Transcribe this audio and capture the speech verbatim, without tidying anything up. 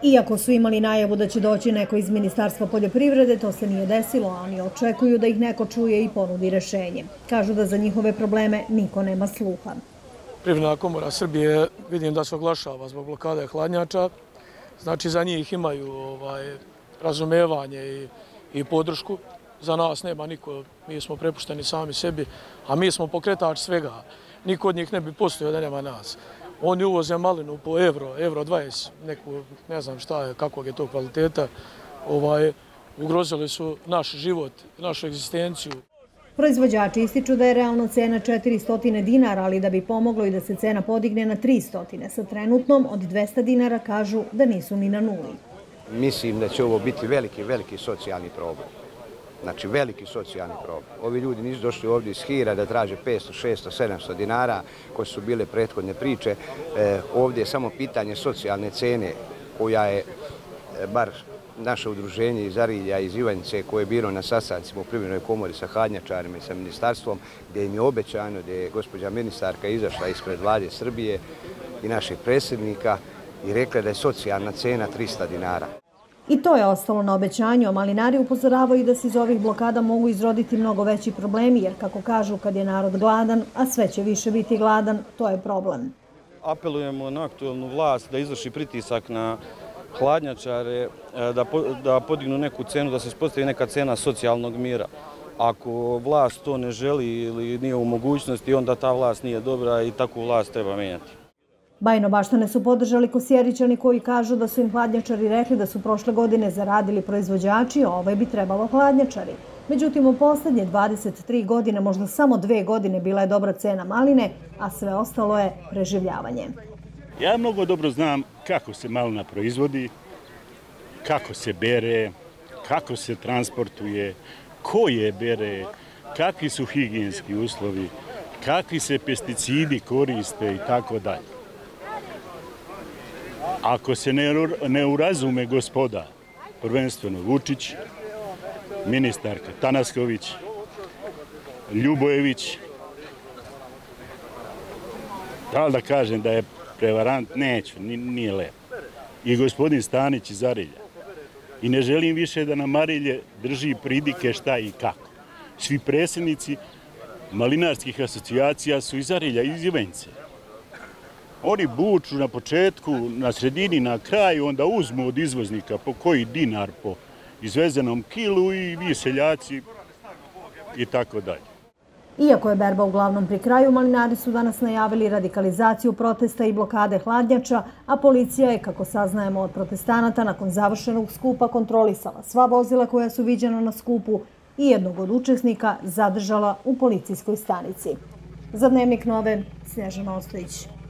Iako su imali najavu da će doći neko iz Ministarstva poljoprivrede, to se nije desilo, a oni očekuju da ih neko čuje i ponudi rešenje. Kažu da za njihove probleme niko nema sluha. Privredna komora Srbije vidim da se oglašava zbog blokade hladnjača. Znači za njih imaju ovaj, razumevanje i, i podršku. Za nas nema niko, mi smo prepušteni sami sebi, a mi smo pokretač svega. Niko od njih ne bi postojao da nema nas. Oni uvoze malinu po euro, euro dvadeset, neku, ne znam šta je, kakvog je to kvaliteta. Ovaj, ugrozili su naš život, našu egzistenciju. Proizvođači ističu da je realna cena četiristo dinara, ali da bi pomoglo i da se cena podigne na tristo. Sa trenutnom od dvesta dinara kažu da nisu ni na nuli. Mislim da će ovo biti veliki, veliki socijalni problem. Znači, veliki socijalni problem. Ovi ljudi nisu došli ovdje iz hira da traže petsto, šesto, sedamsto dinara, koje su bile prethodne priče. E, ovdje je samo pitanje socijalne cene, koja je, e, bar naše udruženje iz Arilja, iz Ivanjice, koje je bilo na sastancima u Privrednoj komori sa hladnjačarima i sa ministarstvom, gdje im je obećano, gdje je gospođa ministarka izašla ispred vlade Srbije i naših predsjednika i rekla da je socijalna cena tristo dinara. I to je ostalo na obećanju, a malinari upozoravaju da se iz ovih blokada mogu izroditi mnogo veći problemi, jer kako kažu, kad je narod gladan, a sve će više biti gladan, to je problem. Apelujemo na aktuelnu vlast da izvrši pritisak na hladnjačare, da, da podignu neku cenu, da se uspostavi neka cena socijalnog mira. Ako vlast to ne želi ili nije u mogućnosti, onda ta vlast nije dobra i takvu vlast treba menjati. Bajnobaštane su podržali Kosjeričani koji kažu da su im hladnjačari rekli da su prošle godine zaradili proizvođači, a ovaj bi trebalo hladnjačari. Međutim, u poslednje dvadeset tri godine, možda samo dve godine, bila je dobra cena maline, a sve ostalo je preživljavanje. Ja mnogo dobro znam kako se malina proizvodi, kako se bere, kako se transportuje, ko je bere, kakvi su higijenski uslovi, kakvi se pesticidi koriste i tako dalje. Ako se ne urazume gospoda, prvenstveno Vučić, ministarka Tanasković, Ljubojević, da li da kažem da je prevarant? Neću, nije lepo. I gospodin Stanić iz Arilja. I ne želim više da nam Arilje drži pridike šta i kako. Svi predsjednici malinarskih asocijacija su iz Arilja, iz Ivanjice. Oni buču na početku, na sredini, na kraju, onda uzmu od izvoznika po koji dinar po izvezenom kilu i vi seljaci i tako dalje. Iako je berba uglavnom pri kraju, malinari su danas najavili radikalizaciju protesta i blokade hladnjača, a policija je, kako saznajemo od protestanata, nakon završenog skupa kontrolisala sva vozila koja su viđena na skupu i jednog od učesnika zadržala u policijskoj stanici. Za Dnevnik Nove, Snježana Ostojić.